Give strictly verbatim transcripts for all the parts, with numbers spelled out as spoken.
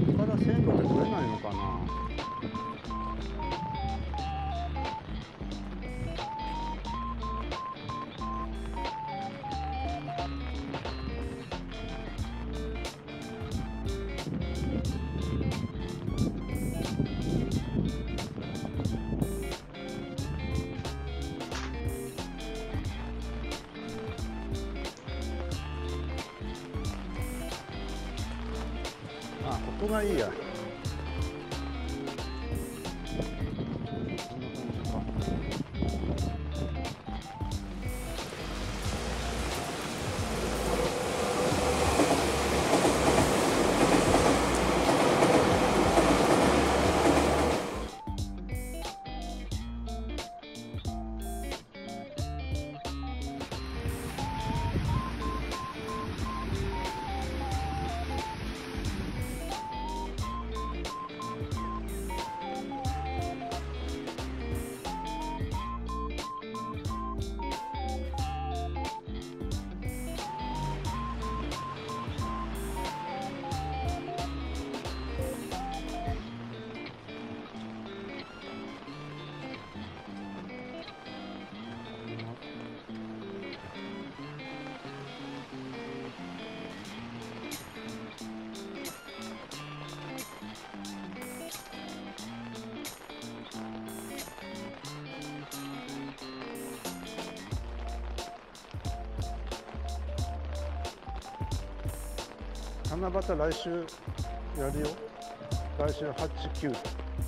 ここから鮮度って取れないのかな。あ、ここがいいや。七夕来週やるよ。来週はち、きゅう。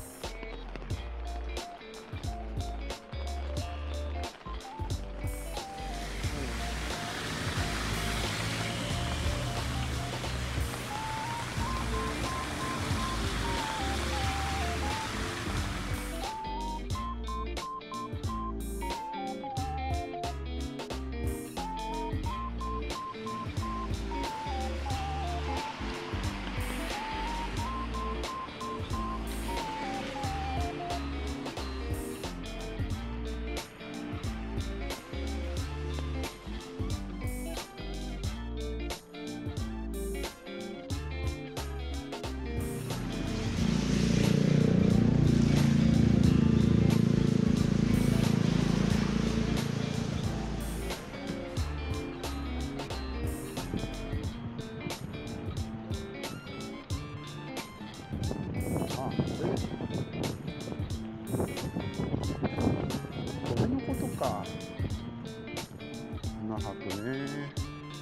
これのことか。なはくね。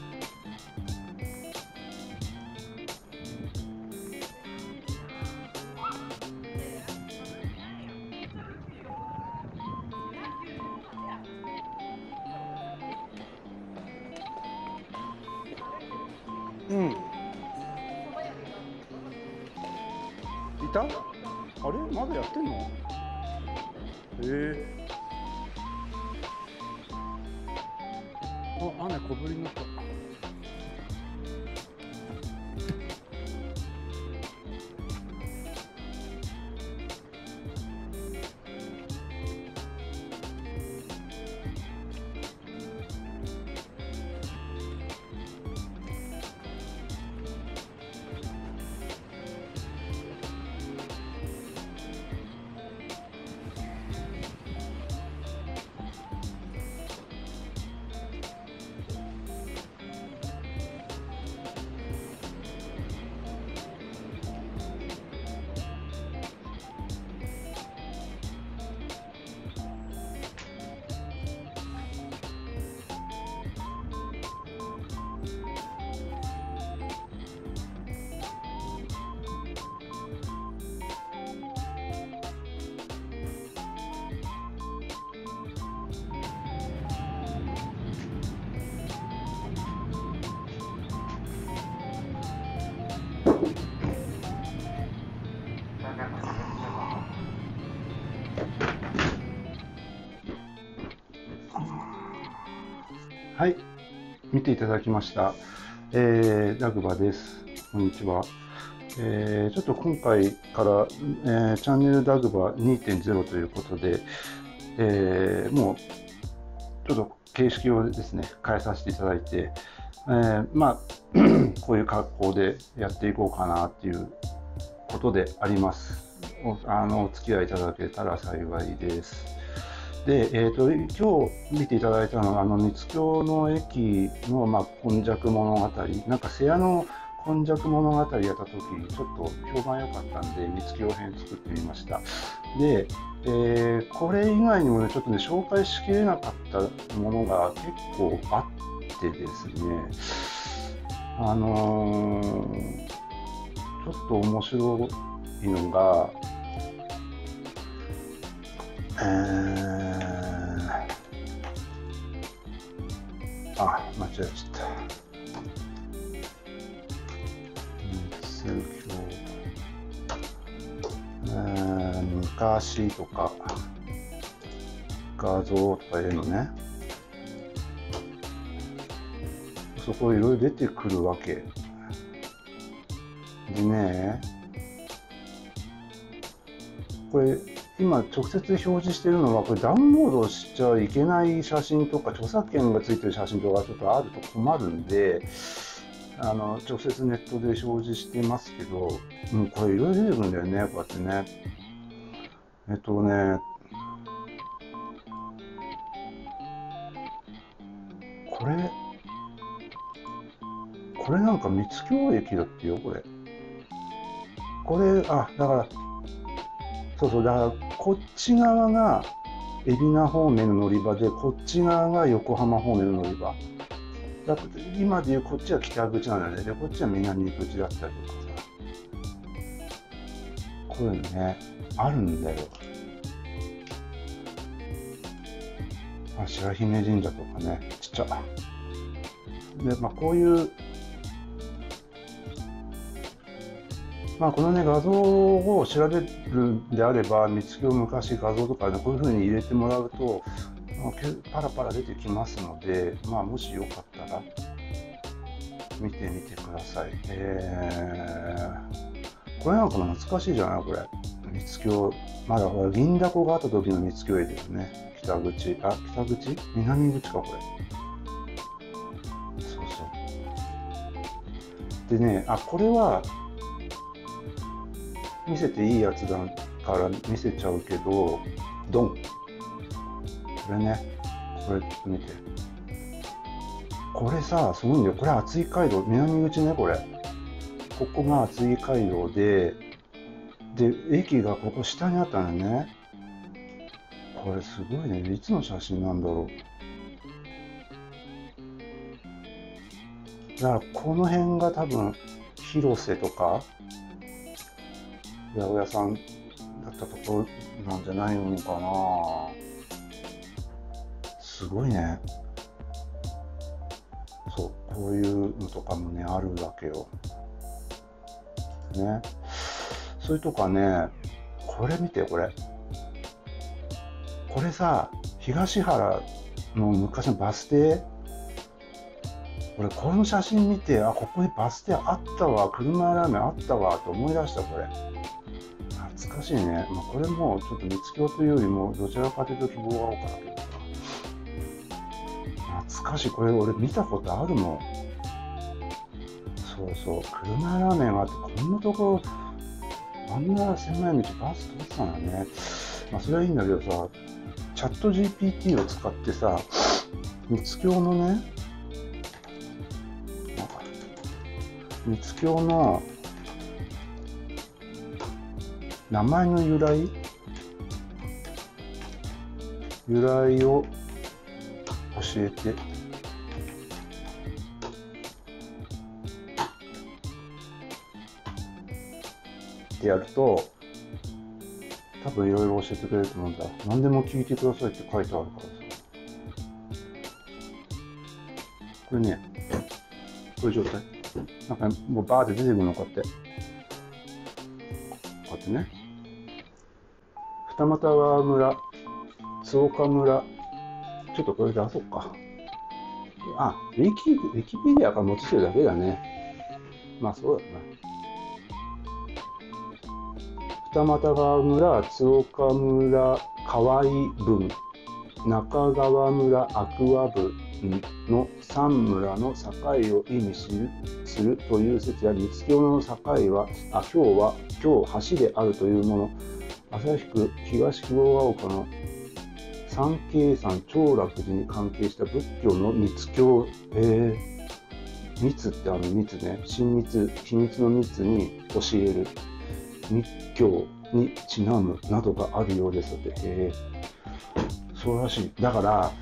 うん。いた？あれまだやってんの？へえ。あ、雨小降りになった。はい、見ていただきました。えー、ダグバです。こんにちは。えー、ちょっと今回から、えー、チャンネルダグバ にてんゼロ ということで、えー、もうちょっと形式をですね変えさせていただいて、えー、まあこういう格好でやっていこうかなっていうことであります。おあのお付き合いいただけたら幸いです。で、えー、と今日見ていただいたのはあの三つ京の駅の、まあ、今昔物語、なんか瀬谷の今昔物語やった時ちょっと評判良かったんで三つ京編作ってみました。で、えー、これ以外にもねちょっとね紹介しきれなかったものが結構あってですね、あのー、ちょっと面白いのが、えー、あ、間違えちゃった。三つ京、えー、昔とか画像とかいうのね、そこいろいろ出てくるわけでね、これ今直接表示してるのはこれダウンロードしちゃいけない写真とか著作権がついてる写真とかちょっとあると困るんで、あの直接ネットで表示してますけど、うん、これいろいろ出てくるんだよね、こうやってね。えっとねこれこれなんか三つ京駅だってよ、これ。これ、あ、だから、そうそう、だからこっち側が海老名方面の乗り場で、こっち側が横浜方面の乗り場。だって今でいうこっちは北口なんだよね。で、こっちは南口だったりとかさ。こういうのね、あるんだよ。あ、白姫神社とかね、ちっちゃ。で、まあこういう、まあこのね、画像を調べるんであれば、三つ京昔画像とかね、こういう風に入れてもらうと、パラパラ出てきますので、まあもしよかったら見てみてください。えー、これなんか懐かしいじゃないこれ。三つ京、まだほら銀だこがあった時の三つ京駅ですね。北口、あ、北口南口かこれ。そうそう。でね、あ、これは見せていいやつだから見せちゃうけど、ドン。これね、これちょっと見て。これさ、すごいんだよ。これ厚い街道、南口ね、これ。ここが厚い街道で、で、駅がここ下にあったのね。これすごいね。いつの写真なんだろう。だからこの辺が多分、広瀬とか、八百屋さんだったところなんじゃないのかな。すごいね。そう、こういうのとかもね、あるわけよ。ね。それとかね、これ見て、これ。これさ、東原の昔のバス停、俺、この写真見て、あ、ここにバス停あったわ、車屋ラーメンあったわ、と思い出した、これ。懐かしいね。まあ、これもちょっと三つ京というよりも、どちらかというと希望が多かったけどさ。懐かしい。これ俺見たことあるもん。そうそう。車屋ラーメンがあって、こんなところ、あんな狭い道バス通ってたんだね。まあ、それはいいんだけどさ、チャット ジーピーティー を使ってさ、三つ京のね、三つ京の名前の由来由来を教えてってやると、多分いろいろ教えてくれると思うんだ。何でも聞いてくださいって書いてあるからさ。これね、こういう状態。なんかもうバーって出てくるの、こうやって。こうやってね。二俣川村、津岡村、ちょっとこれ出そうか。あ、ウィキ、ウィキペディアから持ってきてるだけだね。まあそうだな。二俣川村、津岡村、河合郡、中川村、アクア部、 の三村の境を意味するという説や、三つ京の境は、あ、京は京橋であるというもの、旭区東黒ヶ丘の三渓山長楽寺に関係した仏教の密教、えー、密ってあの密ね、親密、秘密の密に教える密教にちなむなどがあるようですので、えー、そうらしい。だから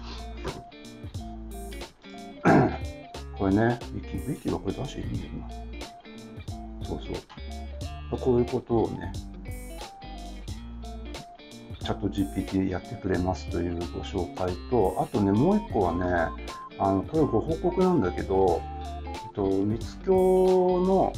これね、ウィキ、ウィキはこれ出していいんだな。そうそう。こういうことをね、チャット ジーピーティー やってくれますというご紹介と、あとね、もう一個はね、あのこれご報告なんだけど、えっと、三つ京の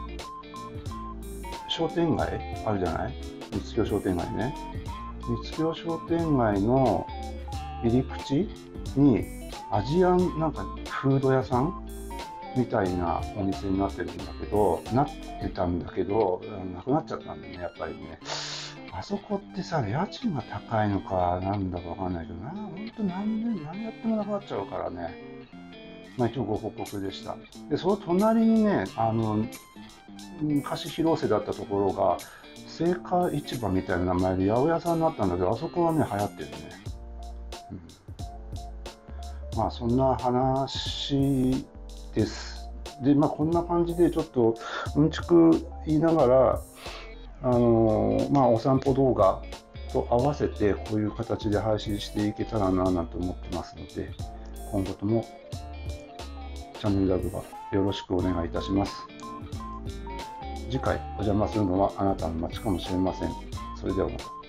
商店街あるじゃない？三つ京商店街ね。三つ京商店街の入り口にアジアンなんかフード屋さんみたいなお店になってるんだけど、なってたんだけど、なくなっちゃったんだよね、やっぱりね。あそこってさ、家賃が高いのかなんだかわかんないけどな、ほんと何年、何やってもなくなっちゃうからね。まあ一応ご報告でした。で、その隣にね、あの、昔広瀬だったところが、青果市場みたいな名前で八百屋さんになったんだけど、あそこはね、流行ってるね。うん、まあそんな話です。で、まあこんな感じでちょっとうんちく言いながら、あのー、まあお散歩動画と合わせてこういう形で配信していけたらななんて思ってますので、今後ともチャンネルダグバよろしくお願いいたします。次回お邪魔するのはあなたの街かもしれません。それではまた。